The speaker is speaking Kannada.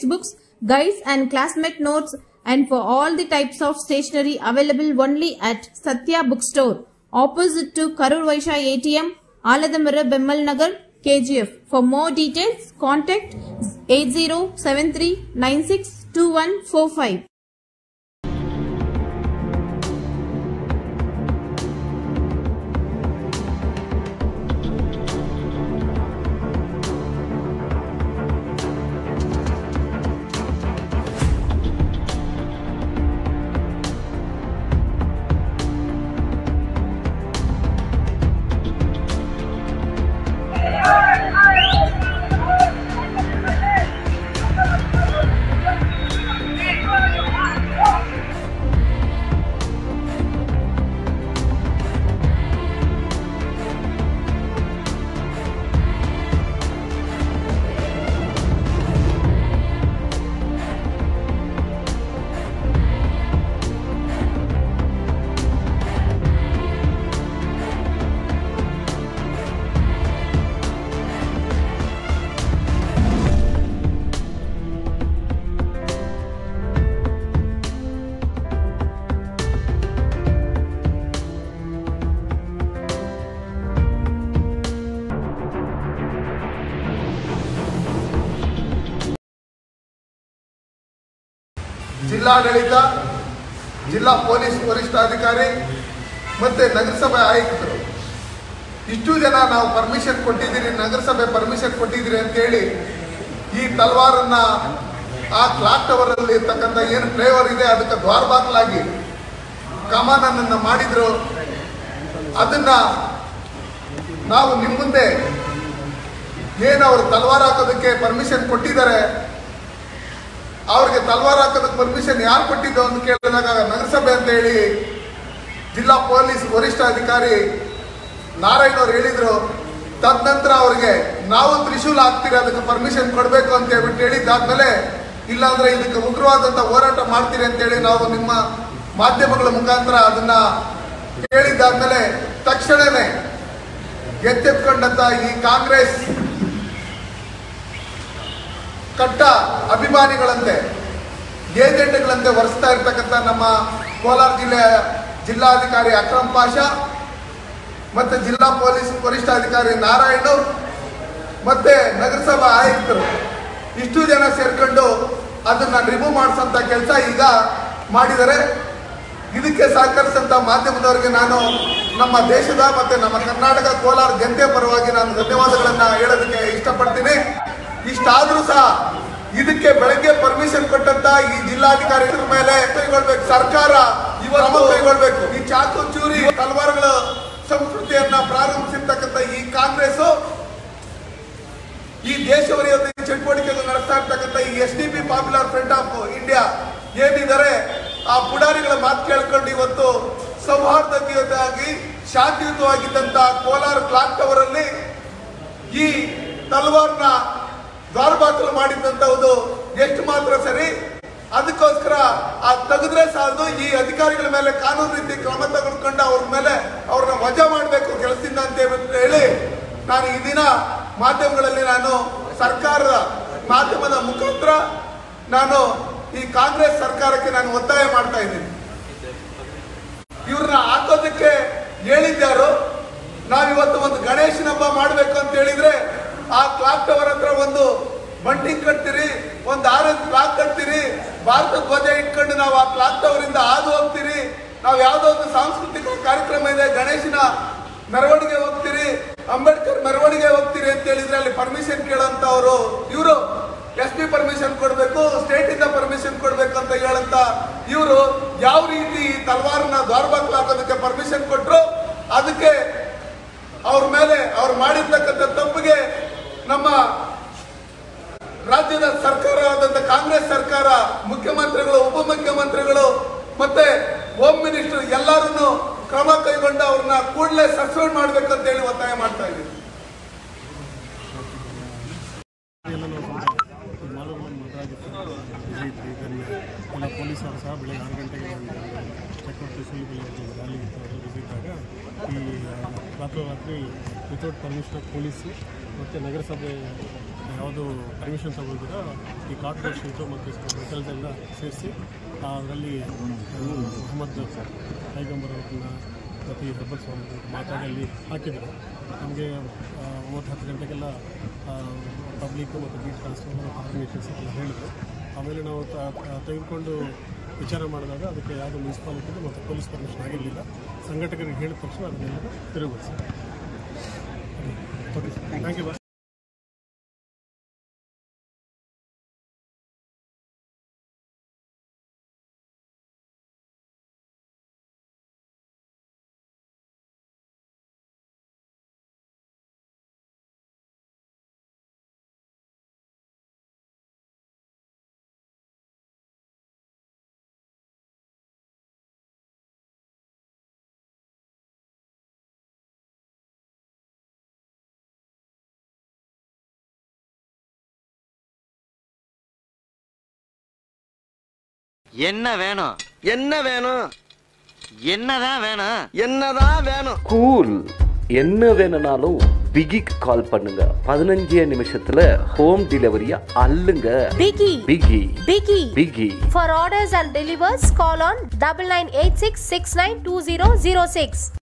textbooks, guides and classmate notes, and for all the types of stationery available only at Satya Bookstore, opposite to Karur Vaishya ATM, Aladamara Bemmal Nagar, KGF. For more details, contact 8073962145. ಜಿಲ್ಲಾಡಳಿತ, ಜಿಲ್ಲಾ ಪೊಲೀಸ್ ವರಿಷ್ಠಾಧಿಕಾರಿ ಮತ್ತು ನಗರಸಭೆ ಆಯುಕ್ತರು ಇಷ್ಟು ಜನ ನಾವು ಪರ್ಮಿಷನ್ ಕೊಟ್ಟಿದ್ದೀರಿ, ನಗರಸಭೆ ಪರ್ಮಿಷನ್ ಕೊಟ್ಟಿದ್ದೀರಿ ಅಂತೇಳಿ ಈ ತಲ್ವಾರನ್ನು ಆ ಕ್ಲಾಕ್ ಟವರಲ್ಲಿ ಇರ್ತಕ್ಕಂಥ ಏನು ಫ್ಲೇವರ್ ಇದೆ ಅದಕ್ಕೆ ದ್ವಾರಬಾಗ್ಲಾಗಿ ಕಮಾನನ್ನು ಮಾಡಿದರು. ಅದನ್ನು ನಾವು ನಿಮ್ಮ ಮುಂದೆ ಏನು ಅವರು ತಲ್ವಾರ್ ಹಾಕೋದಕ್ಕೆ ಪರ್ಮಿಷನ್ ಕೊಟ್ಟಿದ್ದಾರೆ, ಅವ್ರಿಗೆ ತಲ್ವಾರ್ ಹಾಕೋದಕ್ಕೆ ಪರ್ಮಿಷನ್ ಯಾರು ಕೊಟ್ಟಿದ್ದು ಅಂತ ಕೇಳಿದಾಗ ನಗರಸಭೆ ಅಂತ ಹೇಳಿ ಜಿಲ್ಲಾ ಪೊಲೀಸ್ ವರಿಷ್ಠಾಧಿಕಾರಿ ನಾರಾಯಣ್ ಅವರು ಹೇಳಿದರು. ತದನಂತರ ಅವ್ರಿಗೆ ನಾವು ತ್ರಿಶೂಲ ಹಾಕ್ತೀರಿ, ಅದಕ್ಕೆ ಪರ್ಮಿಷನ್ ಕೊಡಬೇಕು ಅಂತ ಹೇಳ್ಬಿಟ್ಟು ಹೇಳಿದ್ದಾದ್ಮೇಲೆ ಇಲ್ಲಾಂದ್ರೆ ಇದಕ್ಕೆ ಉಗ್ರವಾದಂಥ ಹೋರಾಟ ಮಾಡ್ತೀರಿ ಅಂತೇಳಿ ನಾವು ನಿಮ್ಮ ಮಾಧ್ಯಮಗಳ ಮುಖಾಂತರ ಅದನ್ನ ಹೇಳಿದ್ದಾದ್ಮೇಲೆ ತಕ್ಷಣವೇ ಎತ್ತೆತ್ಕೊಂಡಂತ ಈ ಕಾಂಗ್ರೆಸ್ ಕಟ್ಟ ಅಭಿಮಾನಿಗಳಂತೆ, ಏಜೆಂಟ್ಗಳಂತೆ ವರ್ಸ್ತಾ ಇರ್ತಕ್ಕಂಥ ನಮ್ಮ ಕೋಲಾರ ಜಿಲ್ಲೆಯ ಜಿಲ್ಲಾಧಿಕಾರಿ ಅಕ್ರಮ್ ಪಾಷಾ ಮತ್ತು ಜಿಲ್ಲಾ ಪೊಲೀಸ್ ವರಿಷ್ಠಾಧಿಕಾರಿ ನಾರಾಯಣ್ ಮತ್ತು ನಗರಸಭಾ ಆಯುಕ್ತರು ಇಷ್ಟು ಜನ ಸೇರ್ಕೊಂಡು ಅದನ್ನು ರಿಮೂವ್ ಮಾಡಿಸೋಂಥ ಕೆಲಸ ಈಗ ಮಾಡಿದ್ದಾರೆ. ಇದಕ್ಕೆ ಸಹಕರಿಸಿದಂಥ ಮಾಧ್ಯಮದವರಿಗೆ ನಾನು ನಮ್ಮ ದೇಶದ ಮತ್ತು ನಮ್ಮ ಕರ್ನಾಟಕ ಕೋಲಾರ ಜನತೆ ಪರವಾಗಿ ನಾನು ಧನ್ಯವಾದಗಳನ್ನು ಹೇಳೋದಕ್ಕೆ ಇಷ್ಟಪಡ್ತೀನಿ. ಇಷ್ಟಾದರೂ ಸಹ ಇದಕ್ಕೆ ಬೆಳಗ್ಗೆ ಪರ್ಮಿಷನ್ ಕೊಟ್ಟಂತ ಈ ಜಿಲ್ಲಾಧಿಕಾರಿ ಮೇಲೆ ಕೈಗೊಳ್ಬೇಕು, ಸರ್ಕಾರ ಕ್ರಮ ಕೈಗೊಳ್ಬೇಕು. ಈ ಚಾಕು ಚೂರಿ ತಲವಾರುಗಳ ಸಂಸ್ಕೃತಿಯನ್ನ ಪ್ರಾರಂಭಿಸಿರ್ತಕ್ಕಂಥ ಈ ಕಾಂಗ್ರೆಸ್ ಈ ದೇಶ ವಿರೋಧಿ ಚಟುವಟಿಕೆಗಳು ನಡೆಸ್ತಾ ಇರ್ತಕ್ಕಂಥ ಈ SDP popular front of India ಏನಿದ್ದಾರೆ ಆ ಪುಡಾರಿಗಳ ಮಾತು ಕೇಳ್ಕೊಂಡು ಇವತ್ತು ಸೌಹಾರ್ದತೆಯಾಗಿ ಶಾಂತಿಯುತವಾಗಿದ್ದಂತ ಕೋಲಾರ ಕ್ಲಾಕ್ ಟವರ್ ಅಲ್ಲಿ ಈ ತಲವಾರ್ನ ದ್ವಾರಬಾಗಿಲು ಮಾಡಿದ್ದಂಥದ್ದು ಎಷ್ಟು ಮಾತ್ರ ಸರಿ. ಅದಕ್ಕೋಸ್ಕರ ಆ ತೆಗೆದ್ರೆ ಸಾಲದು, ಈ ಅಧಿಕಾರಿಗಳ ಮೇಲೆ ಕಾನೂನು ರೀತಿ ಕ್ರಮ ತೆಗೆದುಕೊಂಡು ಅವ್ರ ಮೇಲೆ ಅವ್ರನ್ನ ವಜಾ ಮಾಡಬೇಕು ಕೆಲಸದಿಂದ ಅಂತ ಹೇಳಿ ನಾನು ಈ ದಿನ ಮಾಧ್ಯಮಗಳಲ್ಲಿ ನಾನು ಸರ್ಕಾರದ ಮಾಧ್ಯಮದ ಮುಖಾಂತರ ನಾನು ಈ ಕಾಂಗ್ರೆಸ್ ಸರ್ಕಾರಕ್ಕೆ ನಾನು ಒತ್ತಾಯ ಮಾಡ್ತಾ ಇದ್ದೀನಿ. ಇವ್ರನ್ನ ಹಾಕೋದಕ್ಕೆ ಹೇಳಿದ್ದಾರು. ನಾವಿವತ್ತು ಒಂದು ಗಣೇಶನ ಹಬ್ಬ ಮಾಡಬೇಕು ಅಂತ ಹೇಳಿದ್ರೆ ಆ ಕ್ಲಾಕ್ ಟವರ್ ಹತ್ರ ಒಂದು ಬಂಟಿಂಗ್ ಕಟ್ತೀರಿ, ಒಂದು ಆರೆಂಜ್ ಕ್ಲಾಕ್ ಕಟ್ತೀರಿ, ಭಾರತ ಧ್ವಜ ಇಟ್ಕೊಂಡು ನಾವು ಆ ಕ್ಲಾಕ್ ಟವರ್ ಇಂದ ಹಾದು ಹೋಗ್ತೀರಿ. ನಾವು ಯಾವುದೋ ಒಂದು ಸಾಂಸ್ಕೃತಿಕ ಕಾರ್ಯಕ್ರಮ ಇದೆ, ಗಣೇಶನ ಮೆರವಣಿಗೆ ಹೋಗ್ತೀರಿ, ಅಂಬೇಡ್ಕರ್ ಮೆರವಣಿಗೆ ಹೋಗ್ತೀರಿ ಅಂತ ಹೇಳಿದ್ರೆ ಅಲ್ಲಿ ಪರ್ಮಿಷನ್ ಕೇಳಂತವ್ರು ಇವರು SP ಪರ್ಮಿಷನ್ ಕೊಡಬೇಕು, ಸ್ಟೇಟ್ ಇಂದ ಪರ್ಮಿಷನ್ ಕೊಡಬೇಕು ಅಂತ ಹೇಳಂತ ಇವರು ಯಾವ ರೀತಿ ತಲವಾರನ್ನ ದ್ವಾರಬಾಗಿಲು ಹಾಕೋದಕ್ಕೆ ಪರ್ಮಿಷನ್ ಕೊಟ್ಟರು. ಅದಕ್ಕೆ ಅವ್ರ ಮೇಲೆ ಅವ್ರು ಮಾಡಿರ್ತಕ್ಕಂಥ ತಪ್ಪಿಗೆ ನಮ್ಮ ರಾಜ್ಯದ ಸರ್ಕಾರವಾದಂಥ ಕಾಂಗ್ರೆಸ್ ಸರ್ಕಾರ, ಮುಖ್ಯಮಂತ್ರಿಗಳು, ಉಪಮುಖ್ಯಮಂತ್ರಿಗಳು ಮತ್ತೆ ಹೋಮ್ ಮಿನಿಸ್ಟರ್ ಎಲ್ಲರೂ ಕ್ರಮ ಕೈಗೊಂಡು ಅವ್ರನ್ನ ಕೂಡಲೇ ಸಸ್ಪೆಂಡ್ ಮಾಡ್ಬೇಕಂತ ಹೇಳಿ ಒತ್ತಾಯ ಮಾಡ್ತಾ ಇದ್ದೀವಿ. ಪೊಲೀಸರು ಸಹ ಬೆಳಗ್ಗೆ 6 ಗಂಟೆಗೆ ಚೆಕ್ಔಟ್ ರ್ಯಾಲಿ ಇದ್ದಾಗ ಈ ರಾತ್ರಿ ವಿತೌಟ್ ಪರ್ಮಿಷನ್ ಪೊಲೀಸು ಮತ್ತು ನಗರಸಭೆ ಯಾವುದು ಪರ್ಮಿಷನ್ ತಗೊಳ್ದಿರ ಈ ಕಾರ್ಡ್ಬೋರ್ಡ್ ಶೀಟು ಮತ್ತು ಮೆಟಲ್ಸ್ ಎಲ್ಲ ಸೇರಿಸಿ ಅದರಲ್ಲಿ ಮೊಹಮ್ಮದ್ ಪೈಗಂಬರ್ ಅವ್ರನ್ನ ಮತ್ತು ಈ ಹೆಬ್ಬಲ್ ಸ್ವಾಮಿ ಮಾತಾಡಲ್ಲಿ ಹಾಕಿದರು. ನಮಗೆ 9-10 ಗಂಟೆಗೆಲ್ಲ ಪಬ್ಲಿಕ್ಕು ಮತ್ತು ಬೀಟ್ ಕಾನ್ಸ್ಟೇಬಲ್ ಮತ್ತು ಆರ್ಗನೈಸೇಷನ್ಸ್ ಎಲ್ಲ ಹೇಳಿದರು. ಆಮೇಲೆ ನಾವು ತೆಗೆದುಕೊಂಡು ವಿಚಾರ ಮಾಡಿದಾಗ ಅದಕ್ಕೆ ಯಾವುದೋ ಮುನ್ಸಿಪಾಲಿಟಿದು ಮತ್ತು ಪೊಲೀಸ್ ಪರ್ಮಿಷನ್ ಆಗಿರಲಿಲ್ಲ. ಸಂಘಟಕರಿಗೆ ಹೇಳಿದ ತಕ್ಷಣ ಅದನ್ನೆಲ್ಲ ತಿರುಗಿಸಿ. Okay sir, thank you. என்ன வேணும்? என்ன வேணும்? என்னதான் வேணும்? என்னதான் வேணும்? கூல். என்ன வேணும்னாலும் பிகிக்கு கால் பண்ணுங்க. 15 நிமிஷத்துல ஹோம் டெலிவரியா அள்ளுங்க. பிகி பிகி பிகி பிகி. For orders and delivers call on 9986692006.